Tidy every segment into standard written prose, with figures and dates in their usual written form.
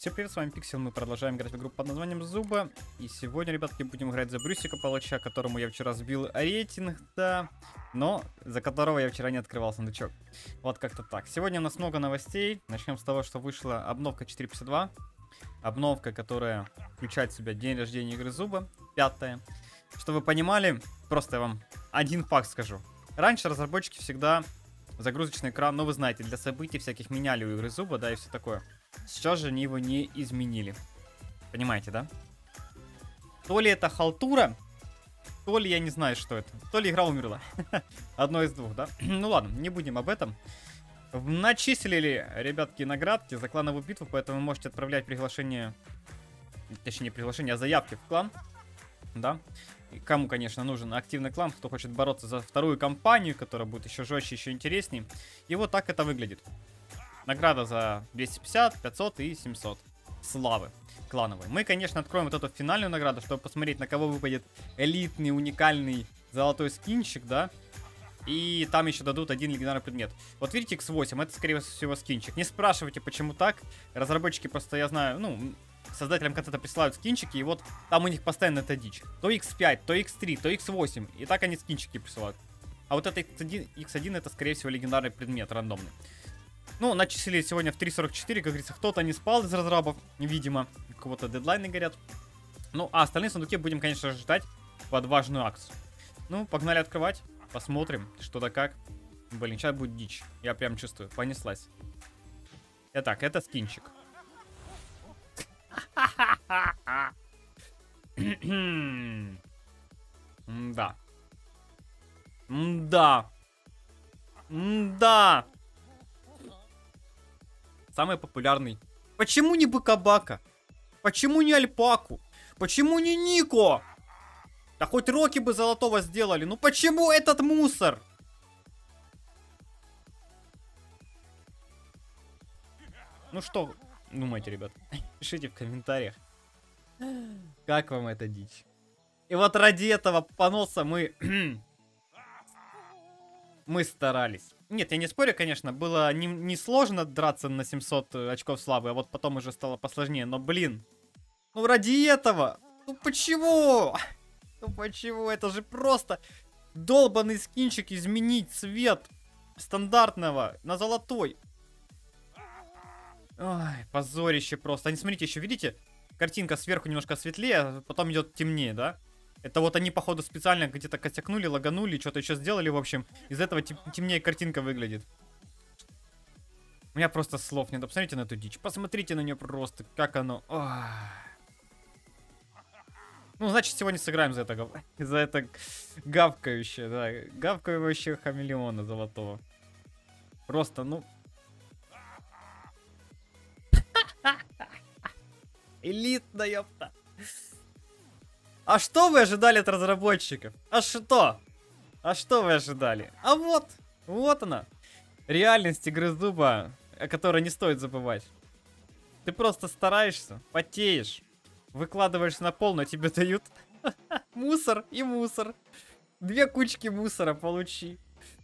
Всем привет, с вами Пиксел, мы продолжаем играть в игру под названием Зуба. И сегодня, ребятки, будем играть за Брюсика Палача, которому я вчера сбил рейтинг, да, но за которого я вчера не открывал сундучок. Вот как-то так. Сегодня у нас много новостей. Начнем с того, что вышла обновка 4.52. Обновка, которая включает в себя день рождения игры Зуба, 5-е. Чтобы вы понимали, просто я вам один факт скажу. Раньше разработчики всегда загрузочный экран, ну вы знаете, для событий всяких меняли у игры Зуба, да, и все такое. Сейчас же они его не изменили. Понимаете, да? То ли это халтура, то ли я не знаю, что это. То ли игра умерла. Одно из двух, да? Ну ладно, не будем об этом. Начислили, ребятки, наградки за клановую битву, поэтому вы можете отправлять приглашение, точнее не приглашение, а заявки в клан. Да? И кому, конечно, нужен активный клан, кто хочет бороться за вторую кампанию, которая будет еще жестче, еще интереснее. И вот так это выглядит. Награда за 250, 500 и 700 славы клановой. Мы, конечно, откроем вот эту финальную награду, чтобы посмотреть, на кого выпадет элитный, уникальный золотой скинчик, да. И там еще дадут один легендарный предмет. Вот видите, X8, это, скорее всего, скинчик. Не спрашивайте, почему так. Разработчики просто, я знаю, ну, создателям контента присылают скинчики, и вот там у них постоянно это дичь. То X5, то X3, то X8. И так они скинчики присылают. А вот это X1 это, скорее всего, легендарный предмет, рандомный. Ну, начислили сегодня в 3.44, как говорится, кто-то не спал из разрабов, видимо, у кого-то дедлайны горят. Ну, а остальные сундуки будем, конечно же, ждать под важную акцию. Ну, погнали открывать, посмотрим, что да как. Блин, сейчас будет дичь, я прям чувствую, понеслась. Итак, это скинчик. Да. Да. Да. Самый популярный. Почему не Бакабака? Почему не Альпаку? Почему не Нико? Да хоть Роки бы золотого сделали. Ну почему этот мусор? Ну что думаете, ребят? Пишите в комментариях. Как вам эта дичь? И вот ради этого поноса мы старались. Нет, я не спорю, конечно, было не сложно драться на 700 очков славы, а вот потом уже стало посложнее. Но, блин, ну ради этого, ну почему? Ну почему? Это же просто долбанный скинчик изменить цвет стандартного на золотой. Ой, позорище просто. А не смотрите, еще видите, картинка сверху немножко светлее, а потом идет темнее, да? Это вот они, походу, специально где-то косякнули, лаганули, что-то еще сделали, в общем. Из-за этого темнее картинка выглядит. У меня просто слов нет. Посмотрите на эту дичь. Посмотрите на нее просто, как оно. Ох. Ну, значит, сегодня сыграем за это гавкающее, да. Гавкающее хамелеона золотого. Просто, ну... Элитно, ёпта. А что вы ожидали от разработчиков? А что? А что вы ожидали? А вот она. Реальность игры Зуба, о которой не стоит забывать. Ты просто стараешься, потеешь, выкладываешься на пол, но тебе дают мусор и мусор. Две кучки мусора получи.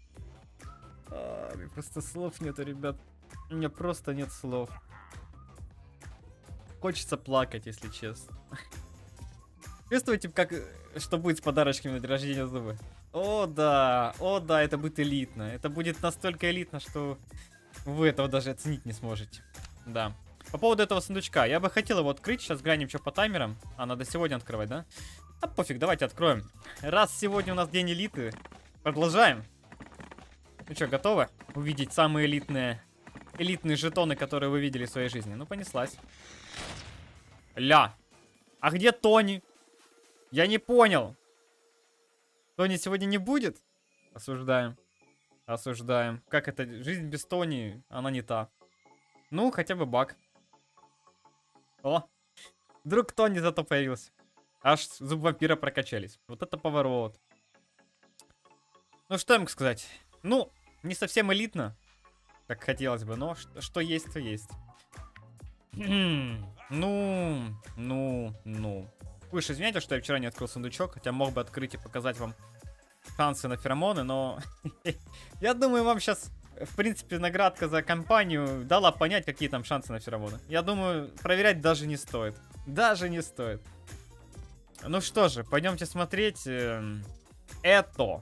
Мне просто слов нету, ребят. У меня просто нет слов. Хочется плакать, если честно. Чувствуете, как, что будет с подарочками на день рождения Зуба? О да, это будет элитно. Это будет настолько элитно, что вы этого даже оценить не сможете. Да. По поводу этого сундучка. Я бы хотел его открыть. Сейчас глянем, что по таймерам. А, надо сегодня открывать, да? А пофиг, давайте откроем. Раз сегодня у нас день элиты, продолжаем. Ну что, готовы увидеть самые элитные жетоны, которые вы видели в своей жизни? Ну, понеслась. Ля. А где Тони? Я не понял. Тони сегодня не будет? Осуждаем. Осуждаем. Как это? Жизнь без Тони, она не та. Ну, хотя бы баг. О, вдруг Тони зато появился. Аж зуб вампира прокачались. Вот это поворот. Ну, что я могу сказать? Ну, не совсем элитно, как хотелось бы, но что есть, то есть. Ну. Вы же извиняйте, что я вчера не открыл сундучок, хотя мог бы открыть и показать вам шансы на феромоны, но я думаю, вам сейчас в принципе, наградка за компанию дала понять, какие там шансы на все работы. Я думаю, проверять даже не стоит. Даже не стоит. Ну что же, пойдемте смотреть. Это.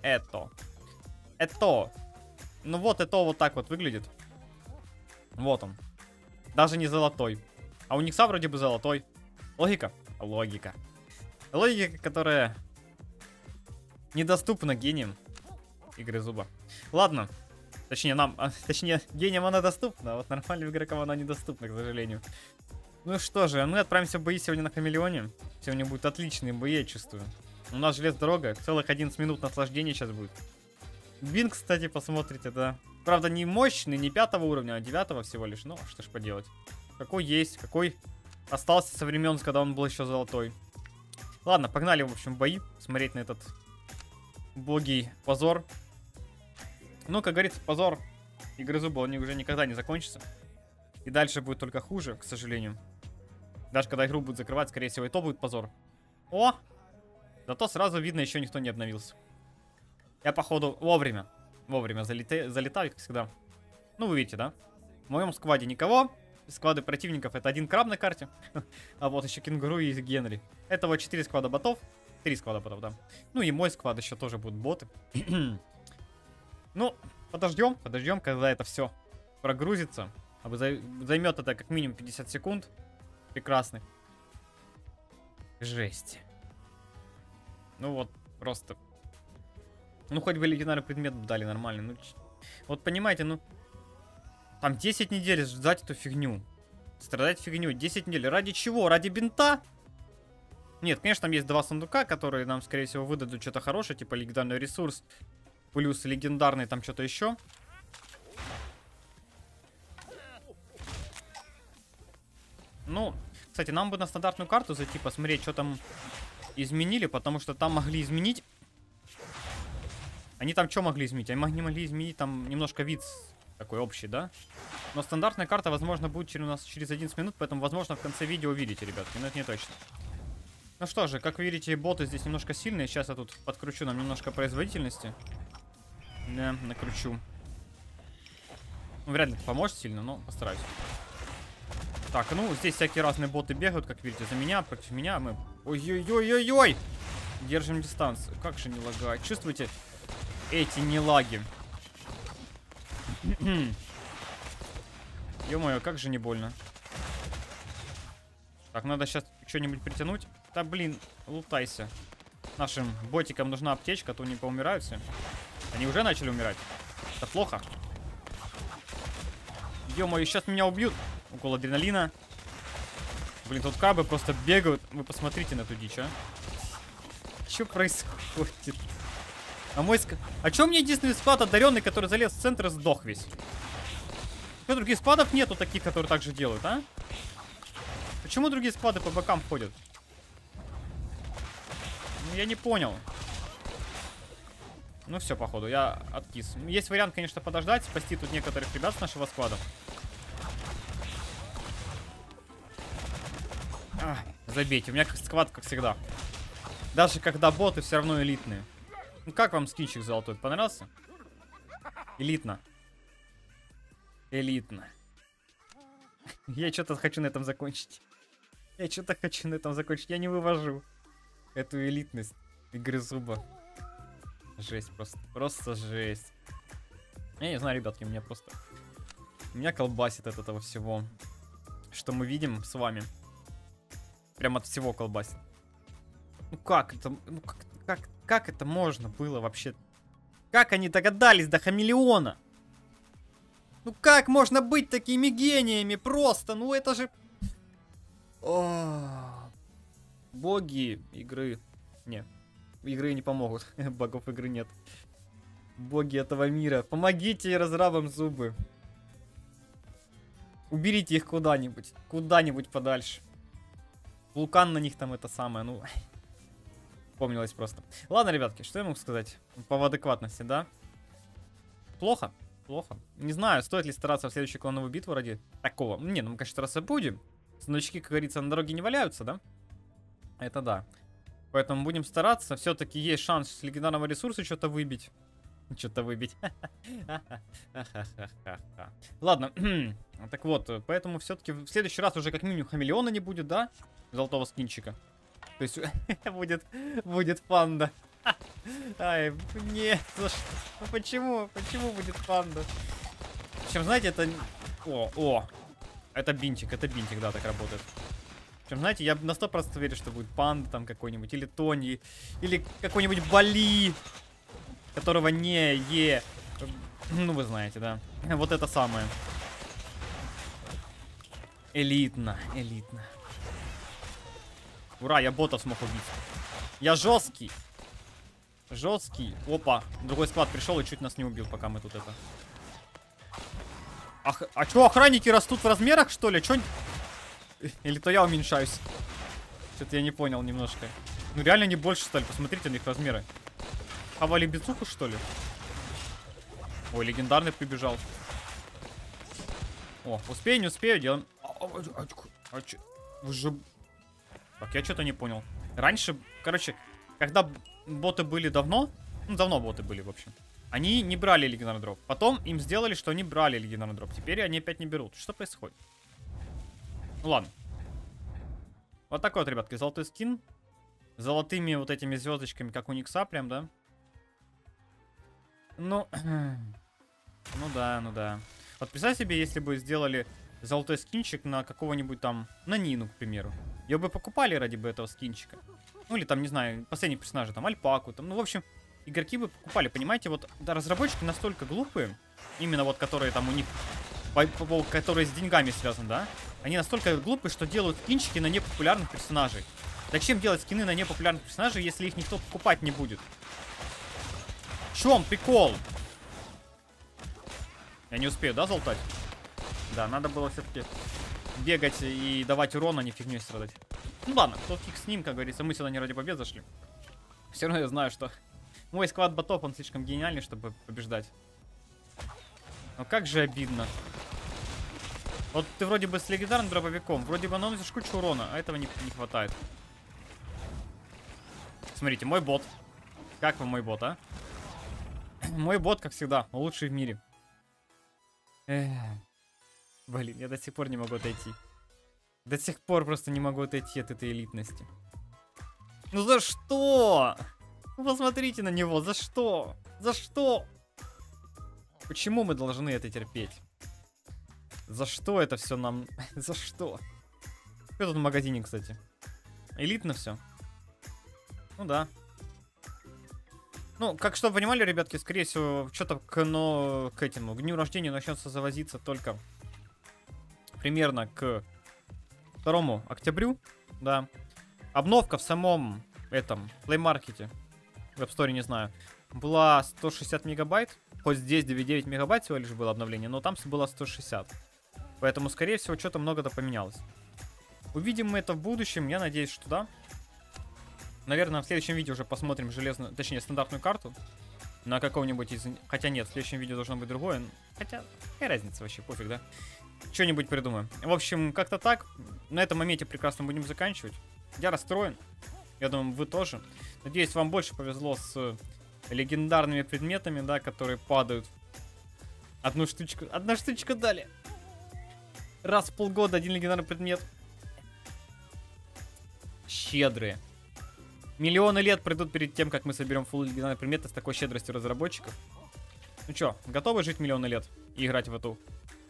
Ну вот это вот так вот выглядит. Вот он. Даже не золотой. А у Никса вроде бы золотой. Логика. Логика. Логика, которая недоступна гениям игры зуба. Ладно. Точнее, гениям она доступна, а вот нормальным игрокам она недоступна, к сожалению. Ну что же, мы отправимся в бои сегодня на Хамелеоне. Сегодня будут отличные бои, я чувствую. У нас железная дорога, целых 11 минут наслаждения сейчас будет. Бин, кстати, посмотрите, да. Правда, не мощный, не 5 уровня, а 9 всего лишь. Ну, что ж поделать. Какой есть, какой остался со времен, когда он был еще золотой. Ладно, погнали, в общем, бои. Смотреть на этот убогий позор. Ну, как говорится, позор игры зуба, он уже никогда не закончится. И дальше будет только хуже, к сожалению. Даже когда игру будут закрывать, скорее всего, и то будет позор. О! Зато сразу видно, еще никто не обновился. Я, походу, вовремя залетаю, как всегда. Ну, вы видите, да? В моем скваде никого. Сквады противников — это один краб на карте. А вот еще кенгуру и Генри. Это вот 4 сквада ботов. 3 сквада ботов, да. Ну и мой сквад еще тоже будут боты. Ну, подождем, когда это все прогрузится. Займет это как минимум 50 секунд. Прекрасный. Жесть. Ну вот, просто. Ну, хоть бы легендарный предмет дали нормально. Ну, вот понимаете, ну... Там 10 недель ждать эту фигню. Страдать фигню. 10 недель. Ради чего? Ради бинта? Нет, конечно, там есть 2 сундука, которые нам, скорее всего, выдадут что-то хорошее. Типа легендарный ресурс. Плюс легендарный там что-то еще. Ну, кстати, нам бы на стандартную карту зайти, посмотреть, что там изменили. Потому что там могли изменить... Они там что могли изменить? Они могли изменить там немножко вид такой общий, да? Но стандартная карта, возможно, будет у нас через 11 минут, поэтому, возможно, в конце видео увидите, ребятки, но это не точно. Ну что же, как вы видите, боты здесь немножко сильные. Сейчас я тут подкручу нам немножко производительности. Да, накручу. Ну, вряд ли это поможет сильно, но постараюсь. Так, ну, здесь всякие разные боты бегают, как видите, за меня, против меня. Мы... Ой-ой-ой-ой-ой! Держим дистанцию. Как же не лагать? Чувствуете? Эти не лаги. Ё-моё, как же не больно. Так, надо сейчас что-нибудь притянуть. Да блин, лутайся. Нашим ботикам нужна аптечка, а то не поумирают все. Они уже начали умирать. Это плохо. Ё-моё, сейчас меня убьют. Укол адреналина. Блин, тут крабы просто бегают. Вы посмотрите на эту дичь, а. Что происходит? А чё у меня единственный склад одаренный, который залез в центр и сдох весь? Что, других складов нету таких, которые так же делают, а? Почему другие склады по бокам ходят? Ну, я не понял. Ну все, походу, я откис. Есть вариант, конечно, подождать, спасти тут некоторых ребят с нашего склада. Забейте, у меня склад, как всегда. Даже когда боты все равно элитные. Ну как вам скинчик золотой? Понравился? Элитно. Элитно. Я что-то хочу на этом закончить. Я не вывожу эту элитность игры зуба. Жесть просто. Просто жесть. Я не знаю, ребятки, меня колбасит от этого всего, что мы видим с вами. Прям от всего колбасит. Ну как это... Ну как это можно было вообще? Как они догадались до Хамелеона? Ну как можно быть такими гениями просто? Ну это же... О, боги игры. Не, игры не помогут. Богов игры нет. Боги этого мира. Помогите разрабам зубы. Уберите их куда-нибудь. Куда-нибудь подальше. Вулкан на них там это самое, ну... Помнилось просто. Ладно, ребятки, что я могу сказать? По адекватности, да? Плохо. Плохо. Не знаю, стоит ли стараться в следующую клановую битву ради такого. Не, ну мы, конечно, стараться будем. Сундучки, как говорится, на дороге не валяются, да? Это да. Поэтому будем стараться. Все-таки есть шанс с легендарного ресурса что-то выбить. что-то выбить. Ладно, так вот, поэтому все-таки в следующий раз уже как минимум хамелеона не будет, да? Золотого скинчика. То есть будет панда. Ай, нет, почему? Почему будет панда? Причем, знаете, это... Это бинтик, да, так работает. Причем, знаете, я на 100% верю, что будет панда там какой-нибудь, или Тони, или какой-нибудь Бали, которого ну, вы знаете, да. Вот это самое. Элитно. Ура, я ботов смог убить. Я жесткий. Опа, другой склад пришел и чуть нас не убил, пока мы тут это... А что, охранники растут в размерах, что ли? Чё... Или то я уменьшаюсь? Что-то я не понял немножко. Ну реально не больше стали, посмотрите на их размеры. Хавали бицуху, что ли? Ой, легендарный прибежал. О, успею, не успею, делаем... Вы же... Так, я что-то не понял. Раньше, короче, когда боты были давно... Ну, давно боты были, в общем. Они не брали легендарный дроп. Потом им сделали, что они брали легендарный дроп. Теперь они опять не берут. Что происходит? Ну, ладно. Вот такой вот, ребятки, золотой скин. С золотыми вот этими звездочками, как у Никса, прям, да? Ну... Ну да. Вот представь себе, если бы сделали золотой скинчик на какого-нибудь там... На Нину, к примеру. Ее бы покупали ради бы этого скинчика. Ну или там, не знаю, последних персонажей, там, Альпаку, там, ну, в общем... Игроки бы покупали, понимаете, вот да, разработчики настолько глупые, именно вот которые там у них, которые с деньгами связаны, да, они настолько глупые, что делают скинчики на непопулярных персонажей. Зачем делать скины на непопулярных персонажей, если их никто покупать не будет? В чем прикол? Я не успею, да, золотать? Да, надо было все-таки бегать и давать урон, а не фигней страдать. Ну ладно, кто фиг с ним, как говорится, мы сюда не ради побед зашли. Все равно я знаю, что... Мой склад ботов, он слишком гениальный, чтобы побеждать. Но как же обидно. Вот ты вроде бы с легендарным дробовиком, вроде бы наносишь кучу урона, а этого не хватает. Смотрите, мой бот. Как вам мой бот, а? Мой бот, как всегда, лучший в мире. Блин, я до сих пор не могу отойти. До сих пор просто не могу отойти от этой элитности. Ну за что? Ну, посмотрите на него, за что? За что? Почему мы должны это терпеть? За что это все нам? За что? Что тут в магазине, кстати? Элитно все. Ну да. Ну, как что вы понимали, ребятки, скорее всего, что-то к этому, к дню рождения начнется завозиться только примерно к 2 октябрю, да. Обновка в самом этом плеймаркете, в App Store, не знаю, была 160 мегабайт. Хоть здесь 9 мегабайт всего лишь было обновление, но там было 160. Поэтому, скорее всего, что-то много-то поменялось. Увидим мы это в будущем, я надеюсь, что да. Наверное, в следующем видео уже посмотрим железную, точнее, стандартную карту. На каком-нибудь из... Хотя нет, в следующем видео должно быть другое. Хотя, какая разница вообще, пофиг, да? Что-нибудь придумаем. В общем, как-то так. На этом моменте прекрасно будем заканчивать. Я расстроен. Я думаю, вы тоже. Надеюсь, вам больше повезло с легендарными предметами, да, которые падают. Одна штучка дали. Раз в полгода один легендарный предмет. Щедрые. Миллионы лет пройдут перед тем, как мы соберем фулл легендарные предметы с такой щедростью разработчиков. Ну чё, готовы жить миллионы лет и играть в эту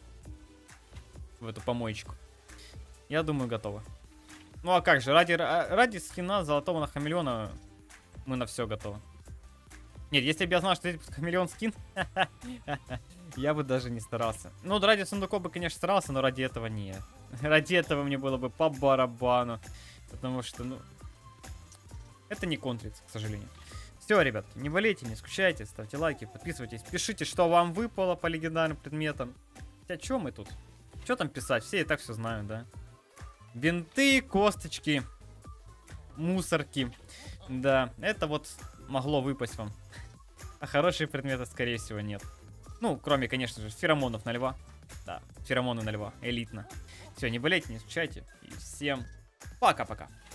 помоечку? Я думаю, готовы. Ну а как же, ради скина золотого на хамелеона мы на все готовы. Нет, если бы я знал, что это хамелеон скин, я бы даже не старался. Ну, ради сундуков бы, конечно, старался, но ради этого нет. Ради этого мне было бы по барабану. Потому что, ну, это не контрится, к сожалению. Все, ребятки, не болейте, не скучайте, ставьте лайки, подписывайтесь, пишите, что вам выпало по легендарным предметам. Хотя, что мы тут? Что там писать? Все и так все знают, да? Бинты, косточки, мусорки. Да, это вот могло выпасть вам. А хорошие предметы, скорее всего, нет. Ну, кроме, конечно же, феромонов на льва. Да, феромоны на льва, элитно. Все, не болейте, не скучайте. И всем пока-пока.